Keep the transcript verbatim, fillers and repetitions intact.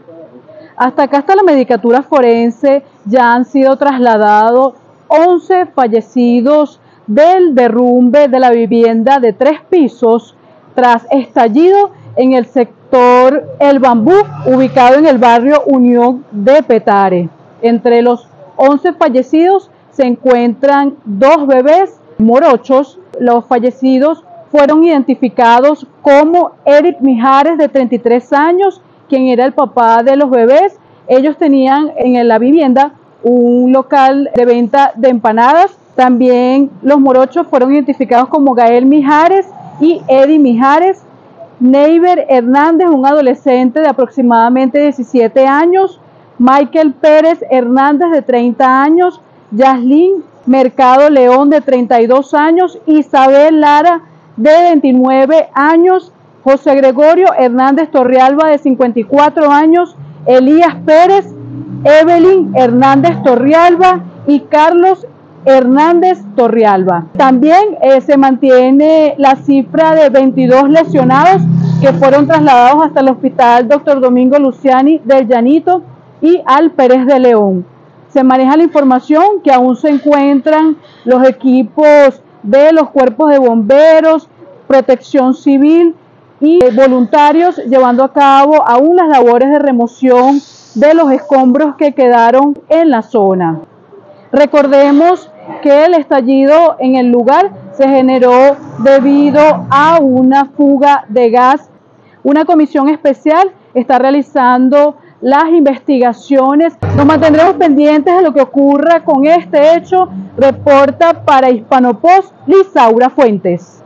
Hasta acá está la medicatura forense. Ya han sido trasladados once fallecidos del derrumbe de la vivienda de tres pisos tras estallido en el sector El Bambú, ubicado en el barrio Unión de Petare. Entre los once fallecidos se encuentran dos bebés morochos. Los fallecidos fueron identificados como Eric Mijares, de treinta y tres años, quien era el papá de los bebés. Ellos tenían en la vivienda un local de venta de empanadas. También los morochos fueron identificados como Gael Mijares y Eddie Mijares. Neiber Hernández, un adolescente de aproximadamente diecisiete años. Michael Pérez Hernández, de treinta años. Yaslin Mercado León, de treinta y dos años. Isabel Lara, de veintinueve años. José Gregorio Hernández Torrealba, de cincuenta y cuatro años. Elías Pérez, Evelyn Hernández Torrealba y Carlos Hernández Torrealba. También eh, se mantiene la cifra de veintidós lesionados que fueron trasladados hasta el hospital doctor Domingo Luciani del Llanito y al Pérez de León. Se maneja la información que aún se encuentran los equipos de los cuerpos de bomberos, protección civil y voluntarios llevando a cabo aún las labores de remoción de los escombros que quedaron en la zona. Recordemos que el estallido en el lugar se generó debido a una fuga de gas. Una comisión especial está realizando las investigaciones. Nos mantendremos pendientes de lo que ocurra con este hecho. Reporta para Hispanopos Lisaura Fuentes.